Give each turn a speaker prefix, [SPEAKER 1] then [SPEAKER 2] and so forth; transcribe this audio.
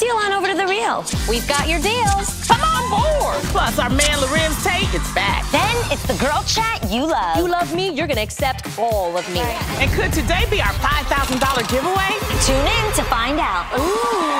[SPEAKER 1] steal on over to The Real. We've got your deals.
[SPEAKER 2] Come on board. Plus, our man Lorenz Tate is back.
[SPEAKER 1] Then it's the girl chat you love.
[SPEAKER 3] You love me, you're gonna accept all of me.
[SPEAKER 2] And could today be our $5,000 giveaway?
[SPEAKER 1] Tune in to find out.
[SPEAKER 2] Ooh.